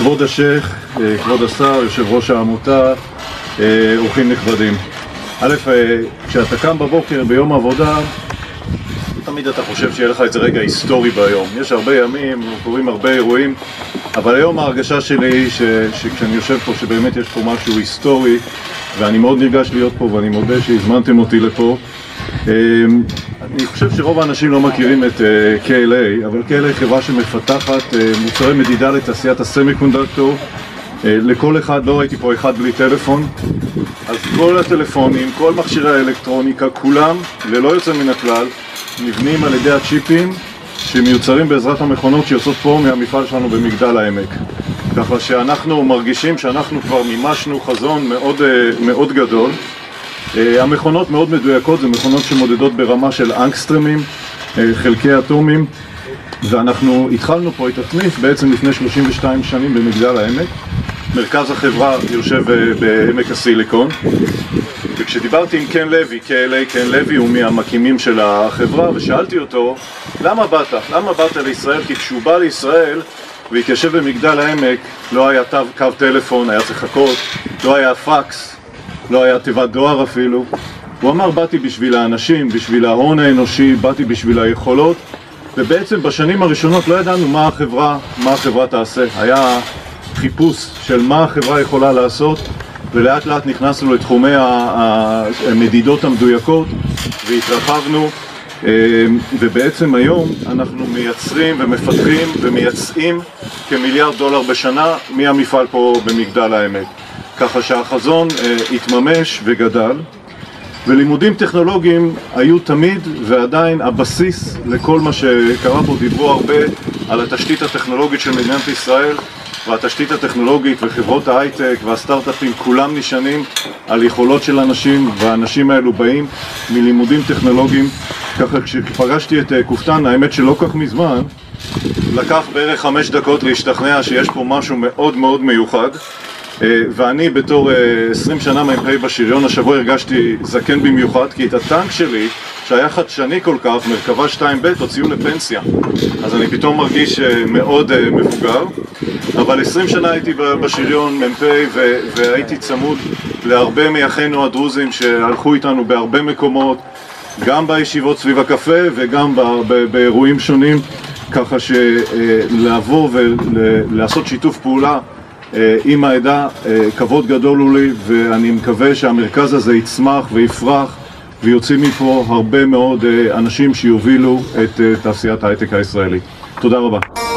כבוד השייך, כבוד השר, יושב ראש העמותה, אורחים נכבדים. א', כשאתה קם בבוקר ביום העבודה, תמיד אתה חושב שיהיה לך איזה רגע היסטורי ביום. יש הרבה ימים, קוראים הרבה אירועים, אבל היום ההרגשה שלי היא שכשאני יושב פה, שבאמת יש פה משהו היסטורי, ואני מאוד נרגש להיות פה, ואני מודה שהזמנתם אותי לפה. אני חושב שרוב האנשים לא מכירים את KLA, אבל KLA היא חברה שמפתחת מוצרי מדידה לתעשיית הסמיקונדקטור. לכל אחד, לא ראיתי פה אחד בלי טלפון, אז כל הטלפונים, כל מכשירי האלקטרוניקה, כולם, ללא יוצא מן הכלל, נבנים על ידי הצ'יפים שמיוצרים בעזרת המכונות שיוצאות פה מהמפעל שלנו במגדל העמק. ככה שאנחנו מרגישים שאנחנו כבר מימשנו חזון מאוד, מאוד גדול. המכונות מאוד מדויקות, זה מכונות שמודדות ברמה של אנגסטרמים, חלקי אטומים, ואנחנו התחלנו פה את התניף בעצם לפני 32 שנים במגדל העמק. מרכז החברה יושב בעמק הסיליקון, וכשדיברתי עם קן לוי, קן לוי הוא מהמקימים של החברה, ושאלתי אותו, למה באת? למה באת לישראל? כי כשהוא בא לישראל והתיישב במגדל העמק, לא היה קו טלפון, היה צריך לחכות, לא היה פקס, לא היה תיבת דואר אפילו. הוא אמר, באתי בשביל האנשים, בשביל ההון האנושי, באתי בשביל היכולות, ובעצם בשנים הראשונות לא ידענו מה החברה תעשה. היה חיפוש של מה החברה יכולה לעשות, ולאט לאט נכנסנו לתחומי המדידות המדויקות והתרחבנו, ובעצם היום אנחנו מייצרים ומפתחים ומייצאים כמיליארד דולר בשנה מהמפעל פה במגדל העמק. ככה שהחזון התממש וגדל, ולימודים טכנולוגיים היו תמיד ועדיין הבסיס לכל מה שקרה פה. דיברו הרבה על התשתית הטכנולוגית של מדינת ישראל, והתשתית הטכנולוגית וחברות ההייטק והסטארט-אפים כולם נשענים על יכולות של אנשים, והאנשים האלו באים מלימודים טכנולוגיים. ככה כשפגשתי את קופטן, האמת שלא כך מזמן, לקח בערך 5 דקות להשתכנע שיש פה משהו מאוד מאוד מיוחד, ואני בתור 20 שנה מ"פ בשריון, השבוע הרגשתי זקן במיוחד, כי את הטנק שלי שהיה חדשני כל כך, מרכבה 2ב', הוציאו לפנסיה, אז אני פתאום מרגיש מאוד מבוגר. אבל 20 שנה הייתי בשריון מ"פ, והייתי צמוד להרבה מאחינו הדרוזים שהלכו איתנו בהרבה מקומות, גם בישיבות סביב הקפה וגם באירועים שונים, ככה שלעבור ולעשות שיתוף פעולה עם העדה, כבוד גדול הוא לי, ואני מקווה שהמרכז הזה יצמח ויפרח ויוצאים מפה הרבה מאוד אנשים שיובילו את תעשיית ההייטק הישראלית. תודה רבה.